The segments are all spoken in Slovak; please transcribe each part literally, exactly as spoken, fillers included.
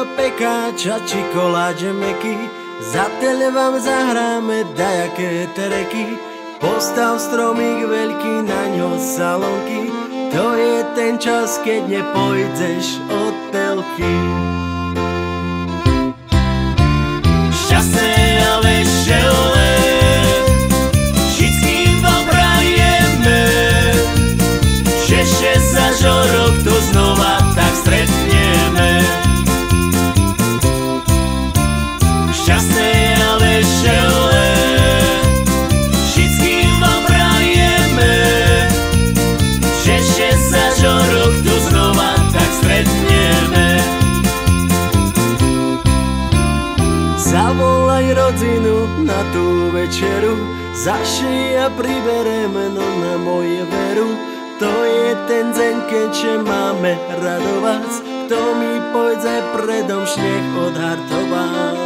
pekáča či koláče meky. Za tele vám zahráme dajaké tereky. Postav stromík veľký, na ňo salonky. To je ten čas, keď nepôjdeš od telky. Šťastné a veselé všetkým vám prajeme, že šesť až o rok to znova tak stretneme. Šťastné a veselé všetkým vám prajeme, že šesť až o rok to znova tak stretneme. Zavolaj rodinu na tú večeru, zašij a pribereme no na moje veru. To je ten deň, keďže máme radovať, kto mi pôjde predom šneh odhartovať.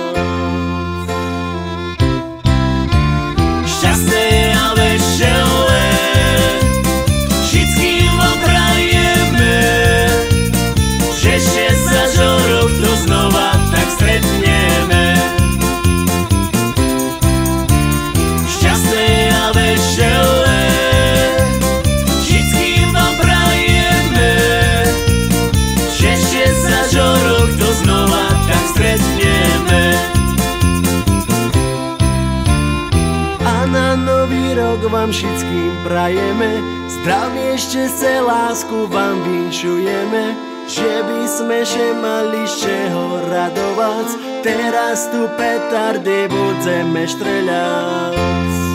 Šťastné a veselé všetkým vám prajeme, že šesť až o rok to znova tak stretneme. Šťastné a veselé všetkým vám prajeme, že šesť až o rok to znova tak stretneme. A na nový rok vám všetkým prajeme zdravie, šťastie, lásku vám vinšujeme, že by sme še mali z čeho radovať. Teraz tu petardy budeme štreľať.